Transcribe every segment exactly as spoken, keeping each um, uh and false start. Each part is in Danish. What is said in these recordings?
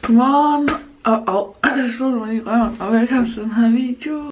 Godmorgen, og og jeg slutter mig i røven, og velkommen til den her video.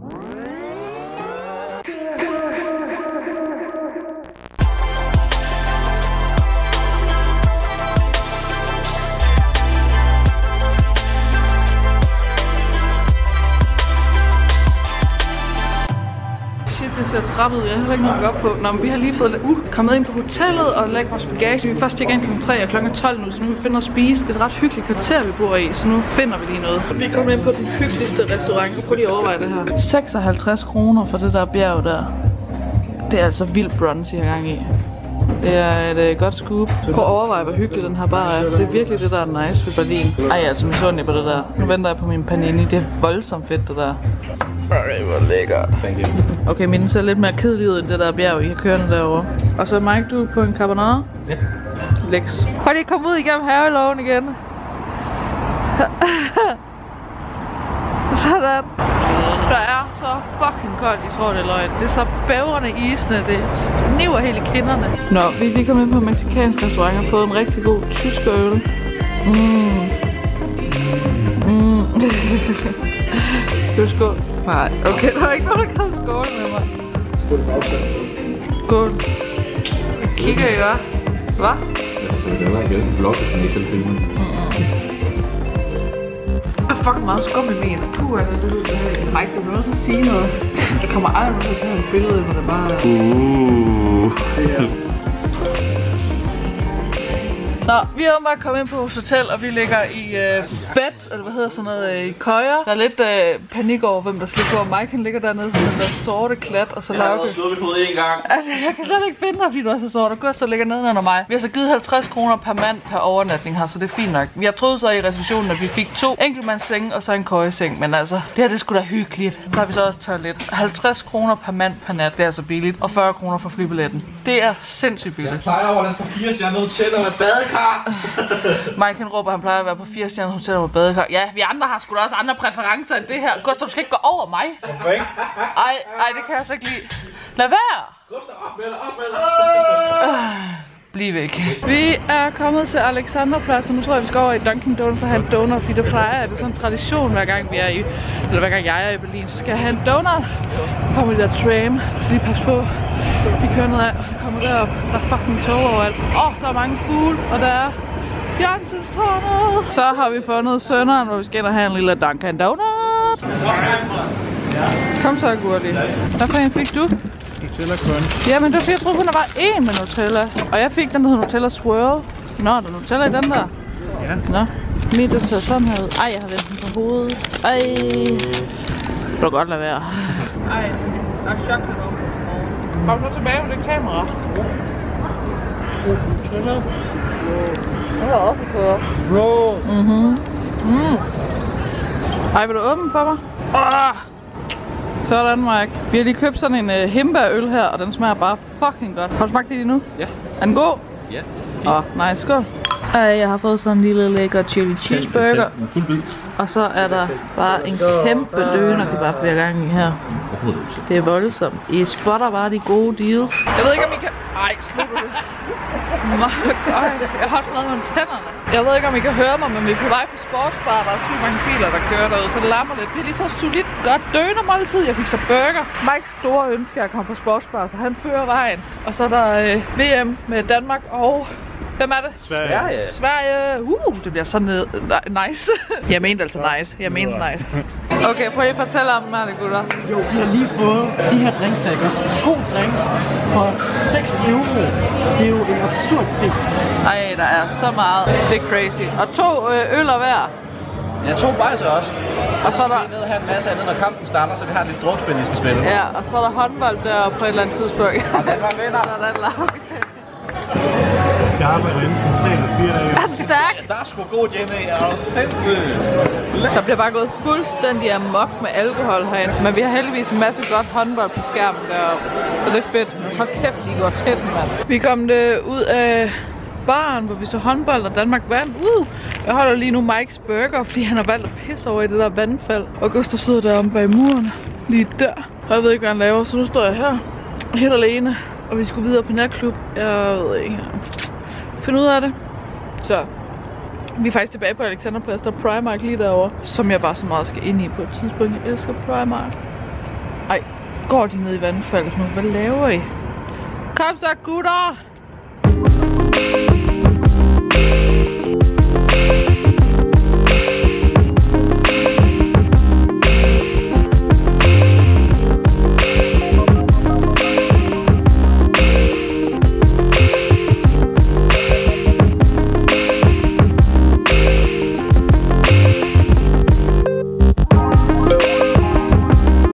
Det ser træt ud, jeg har heller ikke noget op på. Nå, men vi har lige fået uh, kommet ind på hotellet og lagt vores bagage. Vi er først tjekke ind klokken tre og klokken tolv nu, så nu vi finder at spise. Det er et ret hyggeligt kvarter, vi bor i, så nu finder vi lige noget. Vi er kommet ind på den hyggeligste restaurant. Prøv lige at overveje det her. seksoghalvtreds kroner for det der bjerg der. Det er altså vildt brunch, jeg har gang i. Det er et uh, godt scoop. Prøv at overveje, hvor hyggelig den her bar er. Det er virkelig det, der er nice ved Berlin. Ej, jeg er altså misundelig på det der. Nu venter jeg på min panini. Det er voldsomt fedt, det der. Ej, hvor lækkert. Okay, min ser lidt mere kedelig ud end det der bjerg, I har kørende derovre. Og så Mike, du på en carbonara? Ja. Lex. Prøv lige at komme ud igennem havelågen igen. Sådan. Der er så fucking koldt, I tror det er løgn. Det er så bævrende isende, det sniver helt i kinderne. Nå, vi er lige kommet ind på en mexicansk restaurant og fået en rigtig god tysk øl. Mm. Mm. Skal du skål? Nej, okay, der er ikke nogen, der kan skåle med mig. Skål i bagstanden. Skål. Jeg kigger I, hva'? Hva'? Det er ikke en vlog, hvis man ikke selv filmer. Der er fucking meget skum i min. Puh, altså, det lyder behageligt. Mike, du bliver også at sige noget. Der kommer aldrig til at tage et billede, hvor det bare er... Uh. Nå, vi er bare kommet ind på vores hotel, og vi ligger i øh, bed, eller hvad hedder sådan noget, øh, i køjer. Der er lidt øh, panik over, hvem der skal gå. Mike han ligger dernede på den der sorte klat, og så Lauke... Jeg har slået mit hoved en gang. Altså, jeg kan slet ikke finde dig, fordi du er så sort. Og Gustav ligger nede under mig. Vi har så givet halvtreds kroner per mand per overnatning her, så det er fint nok. Vi har troet så i receptionen, at vi fik to enkeltmandssenge og så en køjeseng. Men altså, det her det skulle da hyggeligt. Så har vi så også toilet. halvtreds kroner per mand per nat, det er så billigt. Og fyrre kroner for flybilletten. Det er sindssygt billigt. Jeg plejer over den på fire stjerner hoteller med badekar. Mike han råber, han plejer at være på fire stjerner hoteller med badekar. Ja, vi andre har sgu da også andre præferencer end det her. Gustav, du skal ikke gå over mig. Hvorfor ikke? Ej, ej, det kan jeg så ikke lide. Lad være! Gustav, op med dig, op med dig! Bliv væk. Vi er kommet til Alexanderplads, og nu tror jeg, vi skal over i Dunkin' Donuts og have en donut, fordi det plejer, at det er sådan en tradition, hver gang vi er i, eller hver gang jeg er i Berlin, så skal jeg have en donut. Så kommer det der tram, så lige pas på. Vi kører ned af, og vi kommer derop. Der er fucking tog overalt. Åh, oh, der er mange fugle, og der er fjernsynstårnet. Så har vi fundet sønderen, hvor vi skal ind og have en lille Dunkin' Donut. Kom så, Gurli. Hvad for en fik du? Nutella Crunch. Ja, men det var fordi, jeg troede kun, der var én med Nutella. Og jeg fik den, der hedder Nutella Swirl. Nå, der er Nutella i den der? Ja. Nå, min der ser sådan her ud. Ej, jeg har vendt den på hovedet. Ej. Det var godt lade være. Ej, der er chokolade over. Kom nu tilbage med det kamera. Nutella. Det er også på. Bro. Mhm. Mm. Ej, vil du åbne for mig? Åh! Sådan, Mike. Vi har lige købt sådan en uh, hindbærøl her, og den smager bare fucking godt. Har du smagt det lige nu? Ja. Er den god? Ja. Åh, oh, nice. Skål. Ej, jeg har fået sådan en lille lækker chili cheeseburger. Og så er der bare en kæmpe dønerkebab, vi har gang i her. Det er voldsomt. I spotter bare de gode deals. Jeg ved ikke, om I kan... Ej, slutter det. Ej, jeg har også noget med tænderne. Jeg ved ikke, om I kan høre mig, men vi er på vej på sportsbar. Der er sygt mange biler, der kører derude, så det larmer lidt. Vi har lige fået solidt godt dønermåltid. Jeg fik så burger. Mikes store ønske er at komme på sportsbar, så han fører vejen. Og så er der øh, V M med Danmark og... Hvem er det? Sverige. Sverige. Uh, det bliver sådan noget nice. Jeg mente altså nice. Jeg mente nice. Okay, prøv lige at fortælle om dem her, det gutter. Jo, vi har lige fået de her drinks, ikke også? To drinks for seks euro. Det er jo en absurd pris. Ej, der er så meget. Det er crazy. Og to øh, øller hver. Ja, to bajser også. Og så er der... Vi er nede og have en masse andet, når kampen starter, så vi har lidt drukspil, vi skal spille. Ja, og så er der håndbold der på et eller andet tidspunkt. Og den var vinder. Sådan, Lauke. Jeg arbejder enten tre eller fire dage. Er den stærk? Der er sgu god Jimmy, jeg er også sindssygt. Der bliver bare gået fuldstændig amok med alkohol herinde. Men vi har heldigvis en masse godt håndbold på skærmen deroppe. Så det er fedt. Hold kæft, de går tæt, mand. Vi kom det ud af baren, hvor vi så håndbold, og Danmark vandt. Uh! Jeg holder lige nu Mikes burger, fordi han har valgt at pisse over i det der vandfald. Og Gustav sidder der om bag muren, lige der. Og jeg ved ikke, hvad han laver, så nu står jeg her, helt alene. Og vi skulle videre på natklub. Jeg ved ikke. Finde ud af det. Så Vi er faktisk tilbage på Alexanderplads, der er Primark lige derovre, som jeg bare så meget skal ind i på et tidspunkt. Jeg elsker Primark. Ej, går de ned i vandfaldet nu? Hvad laver I? Kom så, gutter!